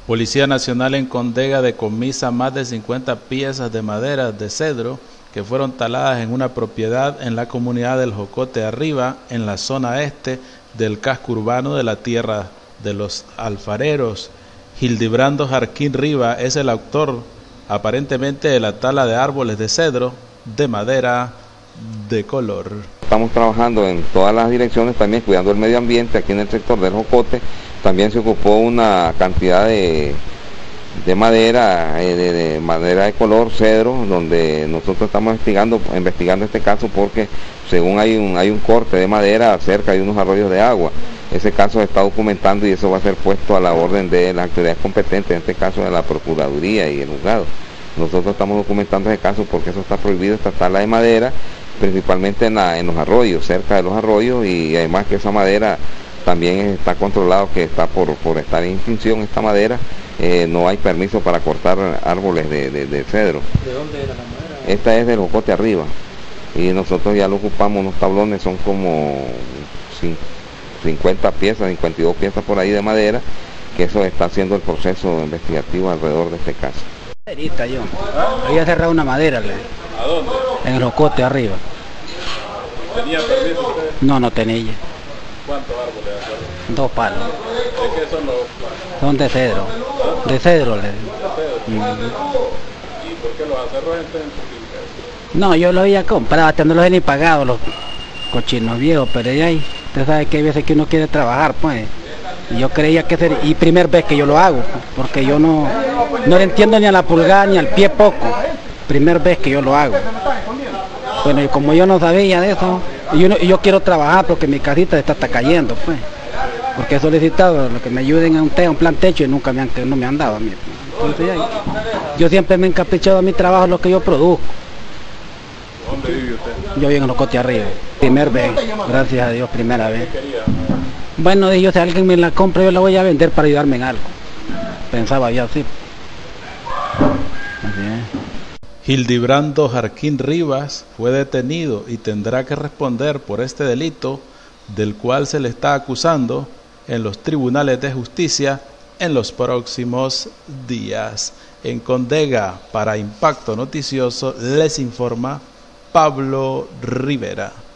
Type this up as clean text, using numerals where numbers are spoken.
Policía Nacional en Condega decomisa más de 50 piezas de madera de cedro que fueron taladas en una propiedad en la comunidad del Jocote Arriba, en la zona este del casco urbano de la Tierra de los Alfareros. Hildebrando Jarquín Riva es el autor, aparentemente, de la tala de árboles de cedro de madera de color. Estamos trabajando en todas las direcciones, también cuidando el medio ambiente aquí en el sector del Jocote. También se ocupó una cantidad de madera, de madera de color cedro, donde nosotros estamos investigando este caso porque según hay un corte de madera cerca de unos arroyos de agua. Ese caso se está documentando y eso va a ser puesto a la orden de las autoridades competentes, en este caso de la Procuraduría y el juzgado. Nosotros estamos documentando ese caso porque eso está prohibido, esta tala de madera, principalmente en los arroyos, cerca de los arroyos, y además que esa madera también está controlado, que está por estar en extinción esta madera. No hay permiso para cortar árboles de cedro. ¿De dónde era la madera? Esta es del Jocote Arriba y nosotros ya lo ocupamos, unos tablones, son como 50 piezas, 52 piezas por ahí de madera, que eso está haciendo el proceso investigativo alrededor de este caso. Yo había cerrado una madera. ¿A dónde? En el Jocote Arriba. ¿Tenía permiso usted? No tenía. ¿Cuántos árboles hacer? 2 palos. ¿De qué son los palos? Son de cedro. De cedro. ¿Y por qué los acerró en su finca? No, yo los había comprado, hasta no los he ni pagado, los cochinos viejos, pero ya ahí, usted sabe que hay veces que uno quiere trabajar, pues. Y yo creía que sería, y primera vez que yo lo hago, porque yo no le entiendo ni a la pulgada ni al pie poco. Primera vez que yo lo hago. Bueno, y como yo no sabía de eso, y yo quiero trabajar porque mi casita está cayendo, pues. Porque he solicitado lo que me ayuden a un plan techo y nunca no me han dado a mí. Entonces, yo siempre me he encaprichado a mi trabajo, lo que yo produzco. ¿Dónde vive usted? Yo vivo en los Jocote Arriba. Primera vez, gracias a Dios, primera vez. Bueno, yo si alguien me la compra, yo la voy a vender para ayudarme en algo. Pensaba yo así. Así es. Hildebrando Jarquín Rivas fue detenido y tendrá que responder por este delito del cual se le está acusando en los tribunales de justicia en los próximos días. En Condega, para Impacto Noticioso, les informa Pablo Rivera.